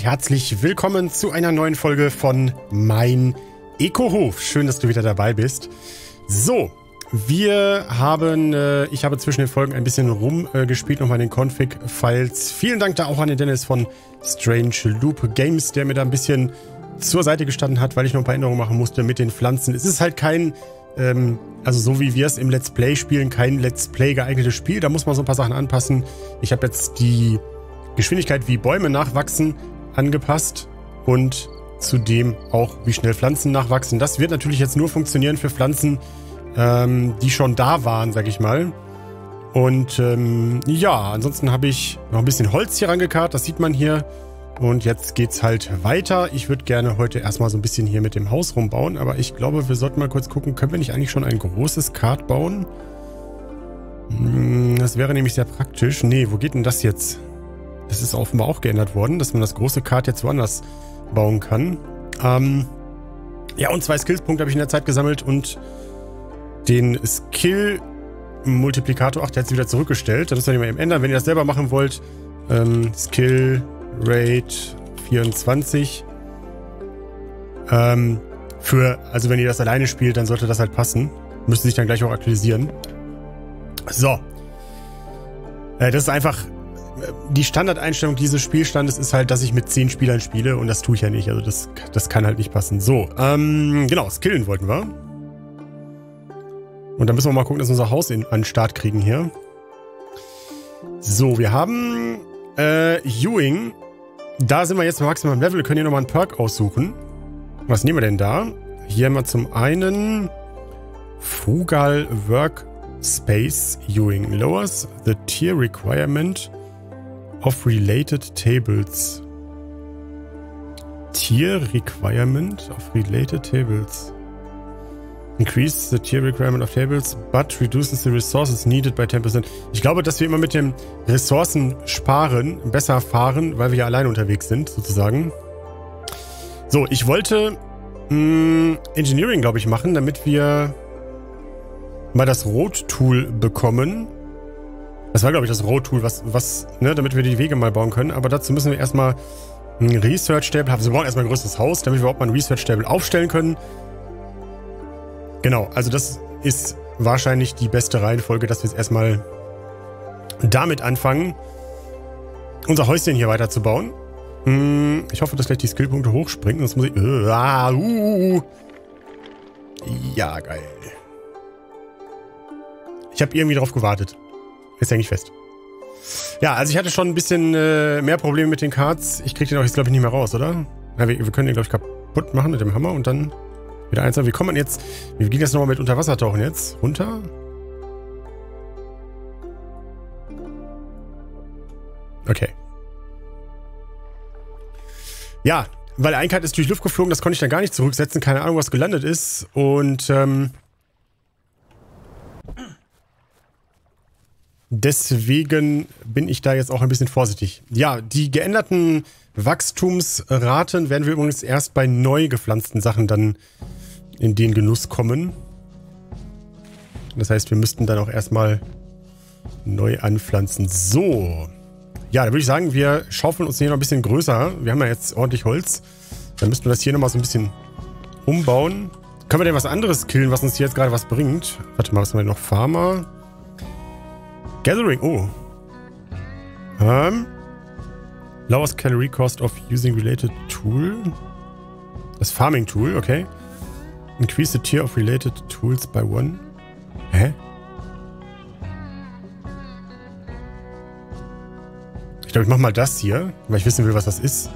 herzlich willkommen zu einer neuen Folge von Mein Eco-Hof. Schön, dass du wieder dabei bist. So, ich habe zwischen den Folgen ein bisschen rumgespielt, nochmal in den Config-Files. Vielen Dank da auch an den Dennis von Strange Loop Games, der mir da ein bisschen zur Seite gestanden hat, weil ich noch ein paar Änderungen machen musste mit den Pflanzen. Es ist halt kein, also so wie wir es im Let's Play spielen, kein Let's Play geeignetes Spiel. Da muss man so ein paar Sachen anpassen. Ich habe jetzt die Geschwindigkeit, wie Bäume nachwachsen, angepasst und zudem auch, wie schnell Pflanzen nachwachsen. Das wird natürlich jetzt nur funktionieren für Pflanzen, die schon da waren, sag ich mal. Und ja, ansonsten habe ich noch ein bisschen Holz hier rangekarrt, das sieht man hier. Und jetzt geht's halt weiter. Ich würde gerne heute erstmal so ein bisschen hier mit dem Haus rumbauen, aber ich glaube, wir sollten mal kurz gucken, können wir nicht eigentlich schon ein großes Kart bauen? Das wäre nämlich sehr praktisch. Nee, wo geht denn das jetzt? Das ist offenbar auch geändert worden, dass man das große Kart jetzt woanders bauen kann. Ja, und 2 Skillspunkte habe ich in der Zeit gesammelt und den Skill-Multiplikator, der hat sie wieder zurückgestellt. Das müssen wir nicht mal eben ändern. Wenn ihr das selber machen wollt, Skill Rate 24. Also wenn ihr das alleine spielt, dann sollte das halt passen. Müsste sich dann gleich auch aktualisieren. So. Das ist einfach die Standardeinstellung dieses Spielstandes ist halt, dass ich mit 10 Spielern spiele und das tue ich ja nicht. Also das kann halt nicht passen. So, genau, skillen wollten wir. Und dann müssen wir mal gucken, dass wir unser Haus an den Start kriegen hier. So, wir haben Ewing. Da sind wir jetzt maximal im Level. Wir können hier nochmal einen Perk aussuchen. Was nehmen wir denn da? Hier haben wir zum einen Frugal Workspace Ewing. Lowers the tier requirement of related tables. Tier requirement of related tables. Increase the tier requirement of tables, but reduces the resources needed by 10%. Ich glaube, dass wir immer mit dem Ressourcen sparen besser fahren, weil wir ja alleine unterwegs sind, sozusagen. So, ich wollte Engineering, glaube ich, machen, damit wir mal das Road-Tool bekommen. Das war, glaube ich, das Road-Tool, damit wir die Wege mal bauen können. Aber dazu müssen wir erstmal ein Research-Stable haben. Wir brauchen erstmal ein größeres Haus, damit wir überhaupt mal ein Research-Stable aufstellen können. Genau, also das ist wahrscheinlich die beste Reihenfolge, dass wir jetzt erstmal damit anfangen, unser Häuschen hier weiter zu bauen. Ich hoffe, dass gleich die Skillpunkte hochspringen, sonst muss ich... Ja, geil. Ich habe irgendwie drauf gewartet. Jetzt hänge ich fest. Ja, also ich hatte schon ein bisschen mehr Probleme mit den Cards. Ich kriege den auch jetzt, glaube ich, nicht mehr raus, oder? Ja, wir können den, glaube ich, kaputt machen mit dem Hammer und dann... Wieder eins. Wie kommt man jetzt? Wie ging das nochmal mit Unterwassertauchen jetzt? Runter? Okay. Ja, weil ein Kart ist durch die Luft geflogen, das konnte ich dann gar nicht zurücksetzen. Keine Ahnung, was gelandet ist. Und deswegen bin ich da jetzt auch ein bisschen vorsichtig. Ja, die geänderten Wachstumsraten werden wir übrigens erst bei neu gepflanzten Sachen dann in den Genuss kommen. Das heißt, wir müssten dann auch erstmal neu anpflanzen. So. Ja, dann würde ich sagen, wir schaufeln uns hier noch ein bisschen größer. Wir haben ja jetzt ordentlich Holz. Dann müssten wir das hier nochmal so ein bisschen umbauen. Können wir denn was anderes killen, was uns hier jetzt gerade was bringt? Warte mal, was haben wir noch? Farmer. Gathering. Oh. Lowest Calorie Cost of using related tool. Das Farming Tool, okay. Increase the tier of related tools by 1. Hä? Ich glaube, ich mache mal das hier, weil ich wissen will, was das ist.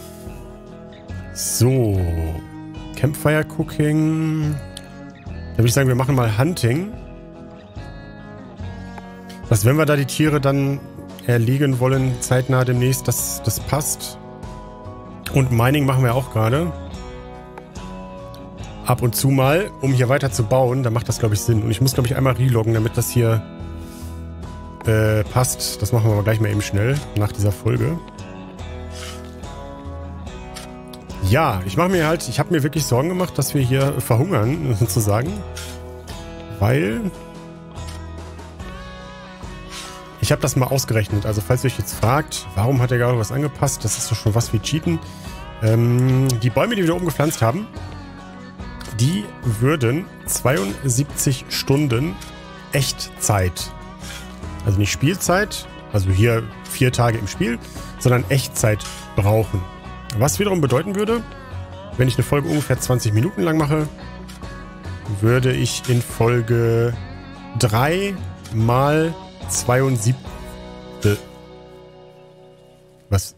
So. Campfire Cooking. Da würde ich sagen, wir machen mal Hunting. Was, wenn wir da die Tiere dann erlegen wollen, zeitnah demnächst, das passt. Und Mining machen wir auch gerade. Ab und zu mal, um hier weiter zu bauen, da macht das, glaube ich, Sinn. Und ich muss, glaube ich, einmal reloggen, damit das hier passt. Das machen wir aber gleich mal eben schnell, nach dieser Folge. Ja, ich habe mir wirklich Sorgen gemacht, dass wir hier verhungern, sozusagen. Weil Ich habe das mal ausgerechnet. Also falls ihr euch jetzt fragt, warum hat der gerade was angepasst, das ist doch schon was wie Cheaten. Die Bäume, die wir da oben gepflanzt haben, die würden 72 Stunden Echtzeit, also nicht Spielzeit, also hier 4 Tage im Spiel, sondern Echtzeit brauchen. Was wiederum bedeuten würde, wenn ich eine Folge ungefähr 20 Minuten lang mache, würde ich in Folge 3 mal 72... Was?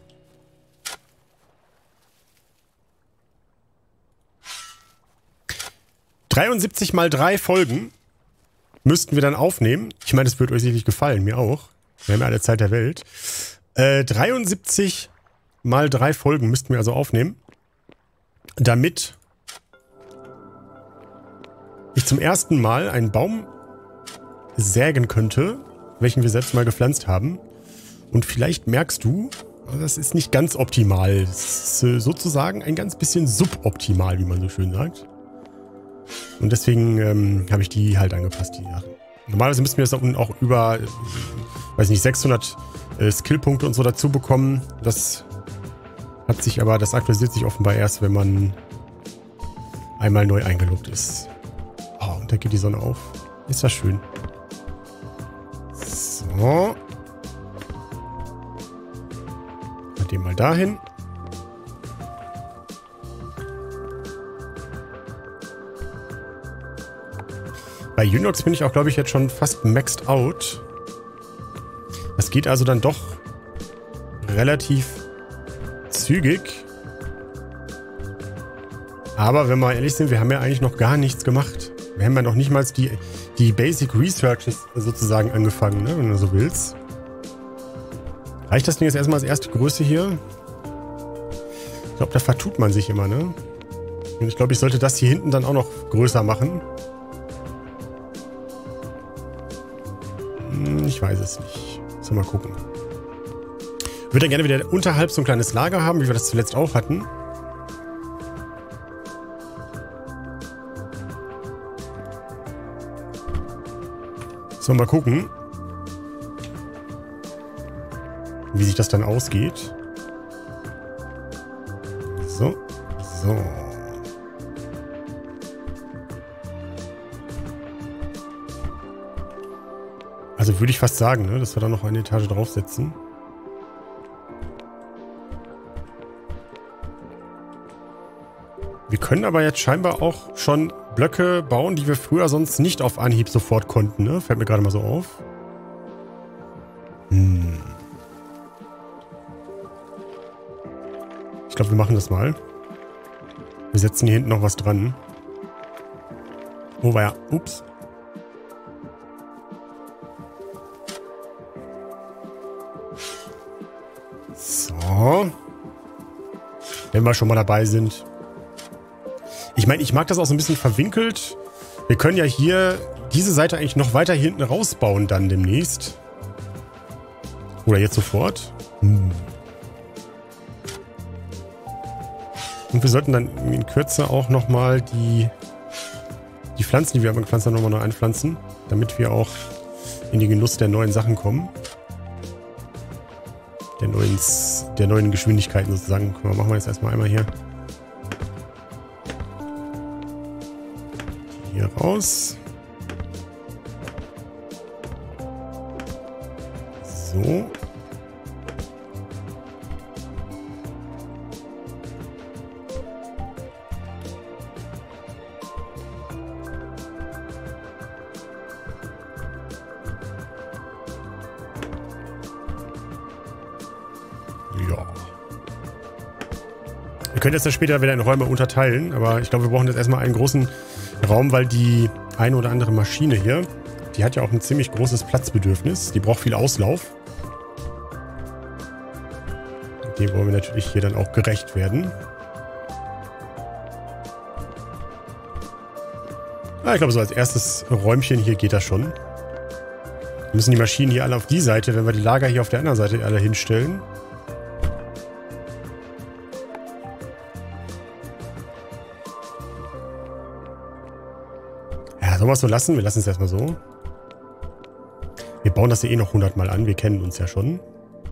...73 mal 3 Folgen müssten wir dann aufnehmen. Ich meine, das wird euch sicherlich gefallen, mir auch. Wir haben ja alle Zeit der Welt. 73 mal 3 Folgen müssten wir also aufnehmen, damit ich zum ersten Mal einen Baum sägen könnte, welchen wir selbst mal gepflanzt haben. Und vielleicht merkst du, das ist nicht ganz optimal. Das ist sozusagen ein ganz bisschen suboptimal, wie man so schön sagt. Und deswegen habe ich die halt angepasst, die Sachen. Normalerweise müssten wir das da unten auch über, weiß nicht, 600 Skillpunkte und so dazu bekommen. Das hat sich aber, das aktualisiert sich offenbar erst, wenn man einmal neu eingeloggt ist. Oh, und da geht die Sonne auf. Ist das schön. So. Mit dem mal dahin. Bei Unox bin ich auch, glaube ich, jetzt schon fast maxed out. Das geht also dann doch relativ zügig. Aber wenn wir ehrlich sind, wir haben ja eigentlich noch gar nichts gemacht. Wir haben ja noch nicht mal die Basic Researches sozusagen angefangen, ne, wenn du so willst. Reicht das Ding jetzt erstmal als erste Größe hier? Ich glaube, da vertut man sich immer, ne? Und ich glaube, ich sollte das hier hinten dann auch noch größer machen. Ich weiß es nicht. So, mal gucken. Ich würde dann gerne wieder unterhalb so ein kleines Lager haben, wie wir das zuletzt auch hatten. So, mal gucken, wie sich das dann ausgeht. So, so. Also würde ich fast sagen, ne, dass wir da noch eine Etage draufsetzen. Wir können aber jetzt scheinbar auch schon Blöcke bauen, die wir früher sonst nicht auf Anhieb sofort konnten, ne? Fällt mir gerade mal so auf. Ich glaube, wir machen das mal. Wir setzen hier hinten noch was dran. Oh, war ja. Ups. So. Wenn wir schon mal dabei sind. Ich meine, ich mag das auch so ein bisschen verwinkelt. Wir können ja hier diese Seite eigentlich noch weiter hinten rausbauen dann demnächst. Oder jetzt sofort. Und wir sollten dann in Kürze auch nochmal die Pflanzen, die wir aber gepflanzt haben, nochmal neu einpflanzen. Damit wir auch in den Genuss der neuen Sachen kommen. Der neuen Geschwindigkeiten sozusagen. Guck mal, machen wir jetzt erstmal einmal hier. Hier raus. So. Ja. Wir können jetzt dann später wieder in Räume unterteilen, aber ich glaube, wir brauchen jetzt erstmal einen großen Raum, weil die eine oder andere Maschine hier, die hat ja auch ein ziemlich großes Platzbedürfnis. Die braucht viel Auslauf. Dem wollen wir natürlich hier dann auch gerecht werden. Ich glaube, so als erstes Räumchen hier geht das schon. Wir müssen die Maschinen hier alle auf die Seite, wenn wir die Lager hier auf der anderen Seite alle hinstellen. Ja, sollen wir es so lassen? Wir lassen es erstmal so. Wir bauen das ja eh noch 100 Mal an. Wir kennen uns ja schon.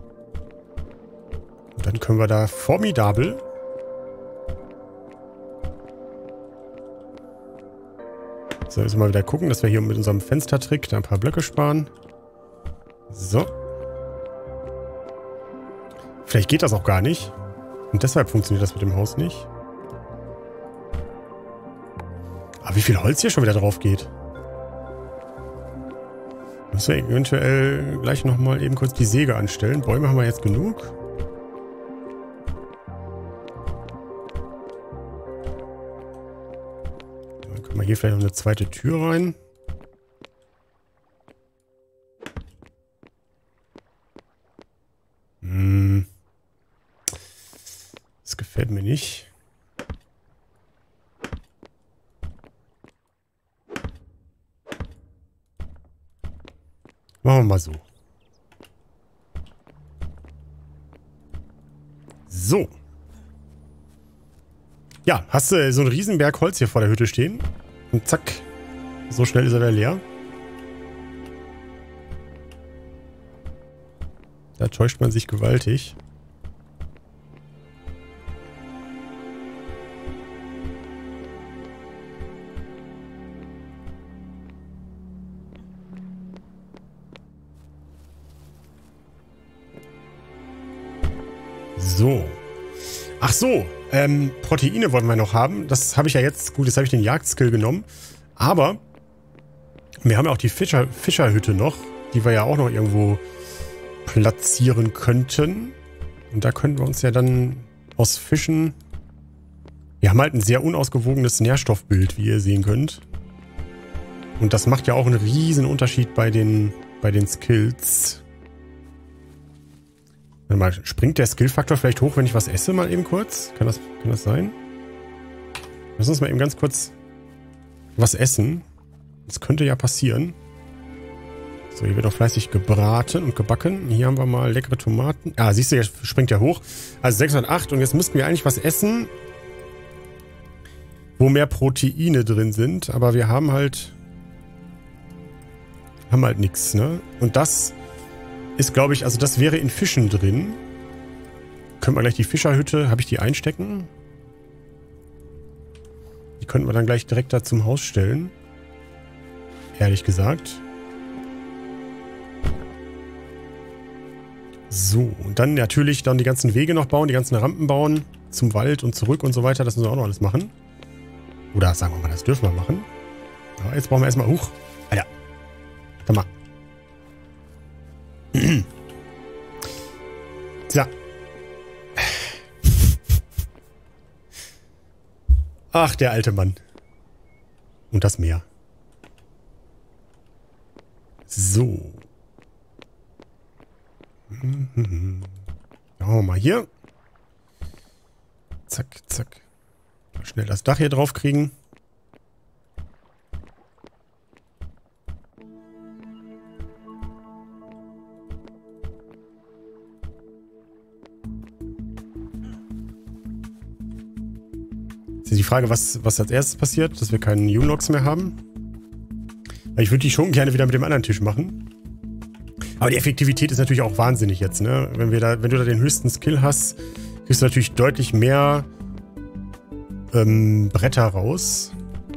Und dann können wir da formidabel... So, jetzt mal wieder gucken, dass wir hier mit unserem Fenstertrick da ein paar Blöcke sparen. So. Vielleicht geht das auch gar nicht. Und deshalb funktioniert das mit dem Haus nicht. Aber wie viel Holz hier schon wieder drauf geht. Müssen wir eventuell gleich nochmal eben kurz die Säge anstellen. Bäume haben wir jetzt genug. Dann können wir hier vielleicht noch eine zweite Tür rein. Das gefällt mir nicht. Machen wir mal so. So. Ja, hast du so einen Riesenberg Holz hier vor der Hütte stehen? Und zack. So schnell ist er wieder leer. Da täuscht man sich gewaltig. So. Ach so, Proteine wollen wir noch haben. Das habe ich ja jetzt, gut, jetzt habe ich den Jagdskill genommen. Aber wir haben ja auch die Fischerhütte noch, die wir ja auch noch irgendwo platzieren könnten. Und da könnten wir uns ja dann aus Fischen... Wir haben halt ein sehr unausgewogenes Nährstoffbild, wie ihr sehen könnt. Und das macht ja auch einen riesen Unterschied bei den Skills. Warte mal, springt der Skillfaktor vielleicht hoch, wenn ich was esse, mal eben kurz? Kann das sein? Lass uns mal eben ganz kurz was essen. Das könnte ja passieren. So, hier wird auch fleißig gebraten und gebacken. Hier haben wir mal leckere Tomaten. Ah, siehst du, jetzt springt der hoch. Also 608 und jetzt müssten wir eigentlich was essen, wo mehr Proteine drin sind. Aber wir haben halt nichts, ne? Und das ist, glaube ich, also das wäre in Fischen drin. Können wir gleich die Fischerhütte, habe ich die einstecken? Die könnten wir dann gleich direkt da zum Haus stellen. Ehrlich gesagt. So, und dann natürlich dann die ganzen Wege noch bauen, die ganzen Rampen bauen, zum Wald und zurück und so weiter. Das müssen wir auch noch alles machen. Oder sagen wir mal, das dürfen wir machen. Aber jetzt brauchen wir erstmal... Huch, Alter. Komm mal. So. Ach, der alte Mann. Und das Meer. So. Machen wir mal hier. Zack, zack. Mal schnell das Dach hier drauf kriegen. Jetzt ist die Frage, was als erstes passiert, dass wir keinen Unlocks mehr haben. Weil ich würde die schon gerne wieder mit dem anderen Tisch machen. Aber die Effektivität ist natürlich auch wahnsinnig jetzt, ne? Wenn du da den höchsten Skill hast, kriegst du natürlich deutlich mehr Bretter raus.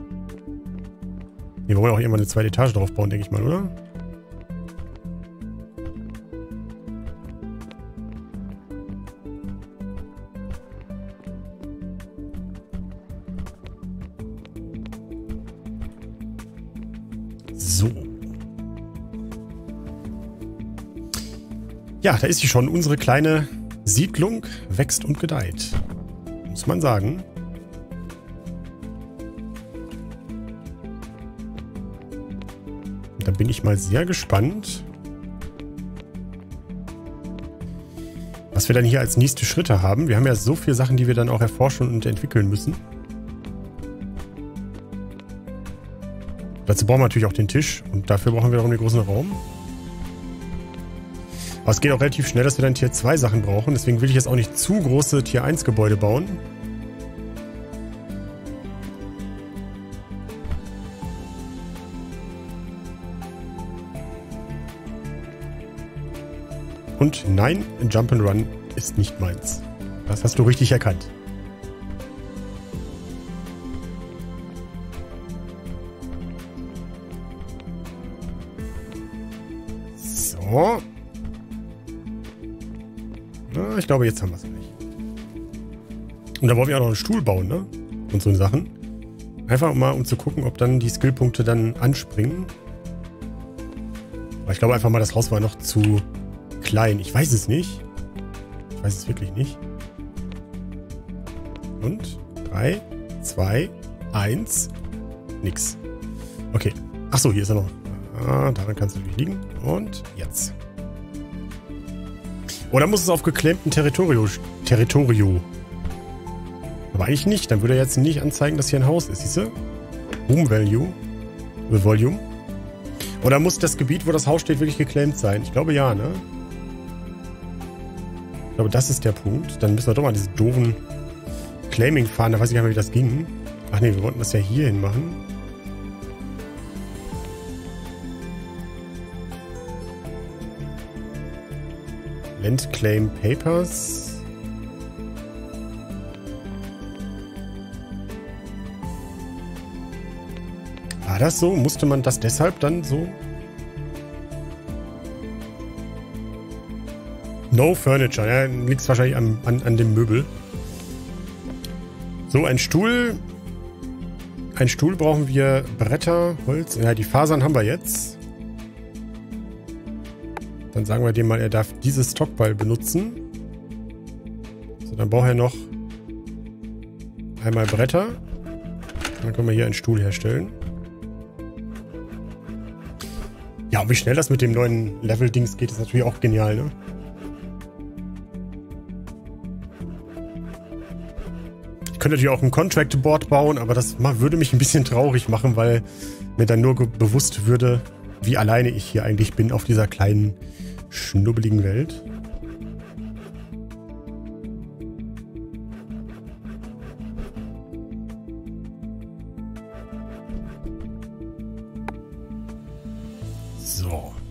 Wir wollen auch irgendwann eine zweite Etage drauf bauen, denke ich mal, oder? So. Ja, da ist sie schon. Unsere kleine Siedlung wächst und gedeiht. Muss man sagen. Da bin ich mal sehr gespannt, was wir dann hier als nächste Schritte haben. Wir haben ja so viele Sachen, die wir dann auch erforschen und entwickeln müssen. Dazu brauchen wir natürlich auch den Tisch und dafür brauchen wir auch einen großen Raum. Aber es geht auch relativ schnell, dass wir dann Tier 2 Sachen brauchen. Deswegen will ich jetzt auch nicht zu große Tier 1 Gebäude bauen. Und nein, Jump'n'Run ist nicht meins. Das hast du richtig erkannt. So. Na, ich glaube, jetzt haben wir es gleich. Und da wollen wir auch noch einen Stuhl bauen, ne? Und so Sachen. Einfach mal, um zu gucken, ob dann die Skillpunkte dann anspringen. Aber ich glaube einfach mal, das Haus war noch zu klein. Ich weiß es nicht. Ich weiß es wirklich nicht. Und 3, 2, 1. Nix. Okay. Achso, hier ist er noch. Ah, daran kann es natürlich liegen. Und jetzt. Oder muss es auf geklemmtem Territorio. Aber eigentlich nicht. Dann würde er jetzt nicht anzeigen, dass hier ein Haus ist. Siehst du? Room Value. Volume. Oder muss das Gebiet, wo das Haus steht, wirklich geclaimed sein? Ich glaube ja, ne? Ich glaube, das ist der Punkt. Dann müssen wir doch mal diese doofen Claiming fahren. Da weiß ich gar nicht mehr, wie das ging. Ach ne, wir wollten das ja hier hin machen. Land Claim Papers. War das so? Musste man das deshalb dann so? No Furniture. Ja, liegt es wahrscheinlich an dem Möbel. So, ein Stuhl. Ein Stuhl brauchen wir Bretter, Holz. Ja, die Fasern haben wir jetzt. Dann sagen wir dem mal, er darf dieses Stockpile benutzen. So, dann braucht er noch einmal Bretter. Dann können wir hier einen Stuhl herstellen. Ja, und wie schnell das mit dem neuen Level-Dings geht, ist natürlich auch genial, ne? Ich könnte natürlich auch ein Contract-Board bauen, aber das würde mich ein bisschen traurig machen, weil mir dann nur bewusst würde, wie alleine ich hier eigentlich bin auf dieser kleinen, schnubbeligen Welt. So.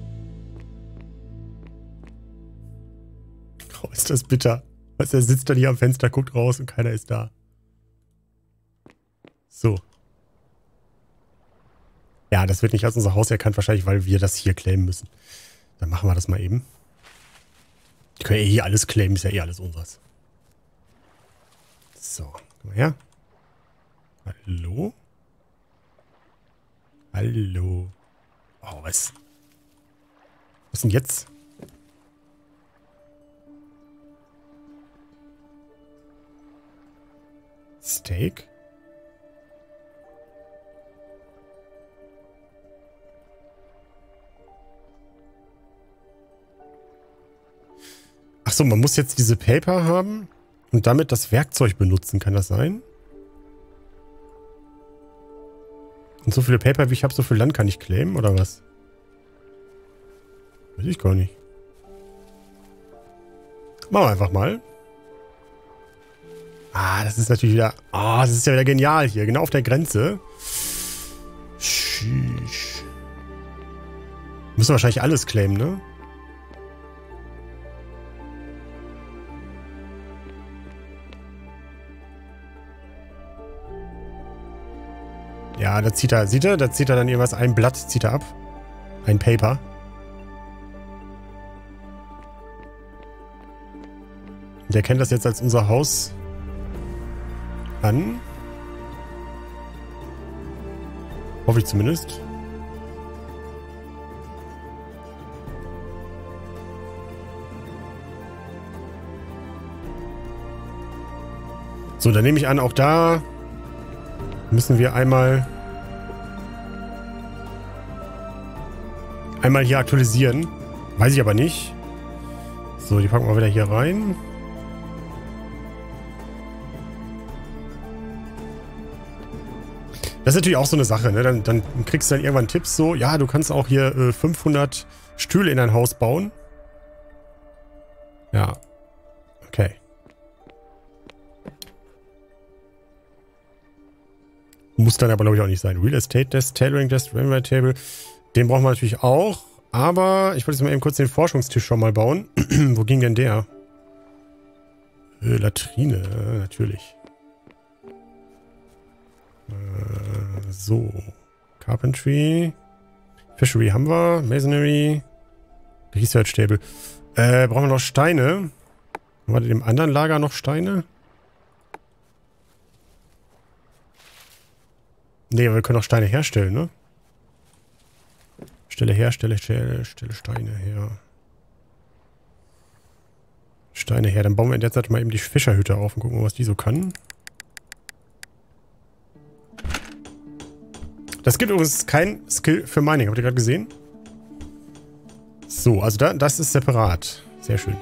Oh, ist das bitter. Weißt du, er sitzt dann hier am Fenster, guckt raus und keiner ist da. So. Ja, das wird nicht als unser Haus erkannt, wahrscheinlich, weil wir das hier claimen müssen. Dann machen wir das mal eben. Die können ja hier alles claimen, ist ja eh alles unseres. So, komm mal her. Hallo? Hallo? Oh, was? Was denn jetzt? Steak? Achso, man muss jetzt diese Paper haben und damit das Werkzeug benutzen. Kann das sein? Und so viele Paper, wie ich habe, so viel Land kann ich claimen, oder was? Weiß ich gar nicht. Machen wir einfach mal. Ah, das ist natürlich wieder... Ah, das ist ja wieder genial hier. Genau auf der Grenze. Sheesh. Müssen wir wahrscheinlich alles claimen, ne? Ja, da zieht er, sieht er? Da zieht er dann irgendwas, ein Blatt zieht er ab. Ein Paper. Der kennt das jetzt als unser Haus an. Hoffe ich zumindest. So, dann nehme ich an, auch da müssen wir einmal hier aktualisieren. Weiß ich aber nicht. So, die packen wir wieder hier rein. Das ist natürlich auch so eine Sache, ne? Dann kriegst du dann irgendwann Tipps so, ja, du kannst auch hier 500 Stühle in dein Haus bauen. Ja. Okay. Muss dann aber, glaube ich, auch nicht sein. Real Estate Desk, Tailoring Desk, Railway Table. Den brauchen wir natürlich auch. Aber ich wollte jetzt mal eben kurz den Forschungstisch schon mal bauen. Wo ging denn der? Latrine, natürlich. So. Carpentry. Fishery haben wir. Masonry. Research Table. Brauchen wir noch Steine? Haben wir in dem anderen Lager noch Steine? Nee, aber wir können auch Steine herstellen, ne? Stelle her, stelle Steine her. Steine her. Dann bauen wir in der Zeit mal eben die Fischerhütte auf und gucken, was die so kann. Das gibt übrigens kein Skill für Mining. Habt ihr gerade gesehen? So, also das ist separat. Sehr schön.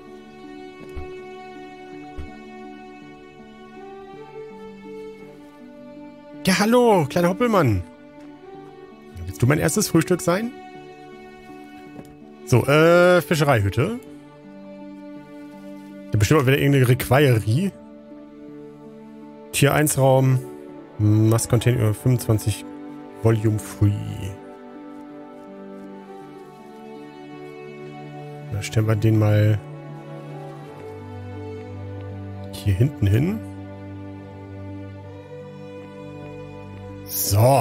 Ja, hallo, kleiner Hoppelmann. Willst du mein erstes Frühstück sein? So, Fischereihütte. Da bestimmt auch wieder irgendeine Requirerie. Tier 1 Raum. Mass-Container 25 Volume Free. Da stellen wir den mal hier hinten hin. So.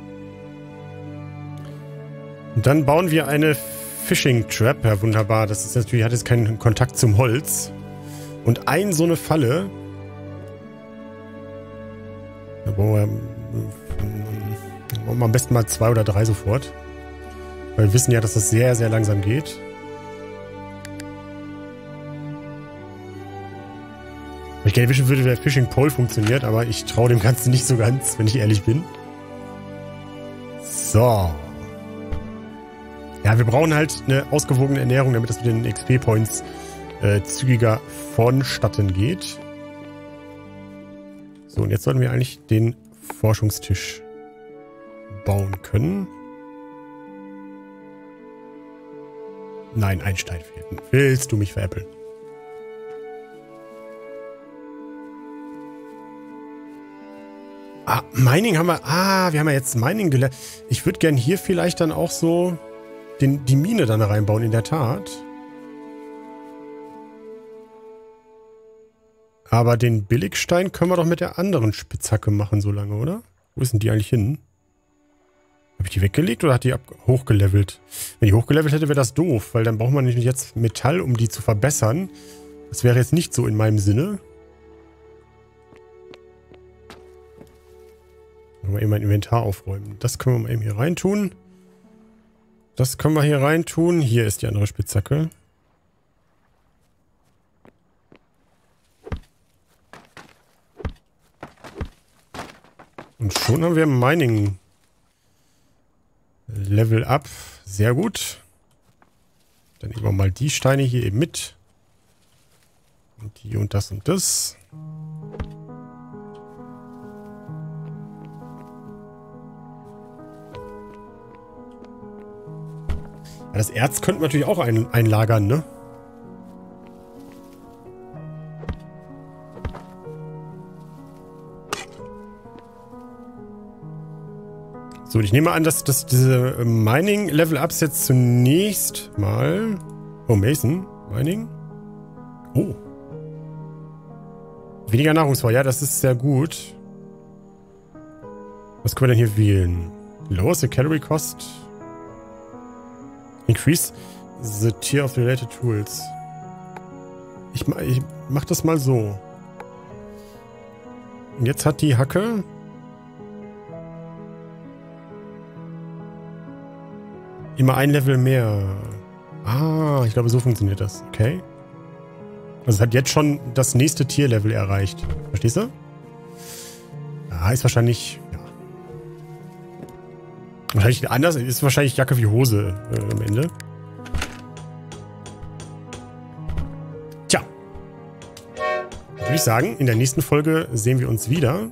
Und dann bauen wir eine Fishing Trap. Ja, wunderbar. Das ist natürlich, hat jetzt keinen Kontakt zum Holz. Und so eine Falle. Da bauen wir am besten mal 2 oder 3 sofort. Weil wir wissen ja, dass das sehr, sehr langsam geht. Ich gerne wissen würde, wie der Fishing Pole funktioniert, aber ich traue dem Ganzen nicht so ganz, wenn ich ehrlich bin. So. Ja, wir brauchen halt eine ausgewogene Ernährung, damit das mit den XP-Points zügiger vonstatten geht. So, und jetzt sollten wir eigentlich den Forschungstisch bauen können. Nein, ein Stein fehlt. Willst du mich veräppeln? Ah, Mining haben wir. Ah, wir haben ja jetzt Mining gelernt. Ich würde gern hier vielleicht dann auch so die Mine dann reinbauen, in der Tat. Aber den Billigstein können wir doch mit der anderen Spitzhacke machen so lange, oder? Wo ist denn die eigentlich hin? Habe ich die weggelegt oder hat die hochgelevelt? Wenn die hochgelevelt hätte, wäre das doof, weil dann braucht man nämlich jetzt Metall, um die zu verbessern. Das wäre jetzt nicht so in meinem Sinne. Mal eben mein Inventar aufräumen. Das können wir mal eben hier reintun. Das können wir hier reintun. Hier ist die andere Spitzhacke. Und schon haben wir Mining Level Up. Sehr gut. Dann nehmen wir mal die Steine hier eben mit. Und die und das und das. Ja, das Erz könnten wir natürlich auch einlagern, ne? So, ich nehme an, dass diese Mining-Level-Ups jetzt zunächst mal... Oh, Mason. Mining. Oh. Weniger Nahrungsvorrat. Ja, das ist sehr gut. Was können wir denn hier wählen? Lower the Calorie Cost. Increase the tier of related tools. Ich mach das mal so. Und jetzt hat die Hacke... immer ein Level mehr. Ah, ich glaube, so funktioniert das. Okay. Also es hat jetzt schon das nächste Tierlevel erreicht. Verstehst du? Ah, ist wahrscheinlich... Ja. Wahrscheinlich anders. Ist wahrscheinlich Jacke wie Hose am Ende. Tja. Würde ich sagen, in der nächsten Folge sehen wir uns wieder.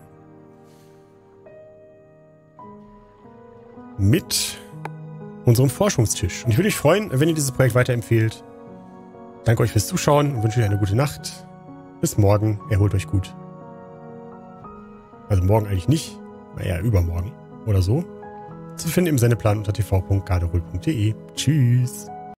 Mit... unserem Forschungstisch. Und ich würde mich freuen, wenn ihr dieses Projekt weiterempfehlt. Danke euch fürs Zuschauen und wünsche euch eine gute Nacht. Bis morgen. Erholt euch gut. Also morgen eigentlich nicht. Naja, übermorgen. Oder so. zu finden im Sendeplan unter tv.garderol.de. Tschüss.